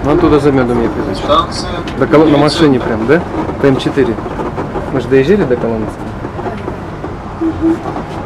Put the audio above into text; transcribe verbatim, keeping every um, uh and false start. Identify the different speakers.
Speaker 1: Вон туда за медом ехать. До колон... На машине прям, да? По М четыре. Мы же доезжали до Коломенского.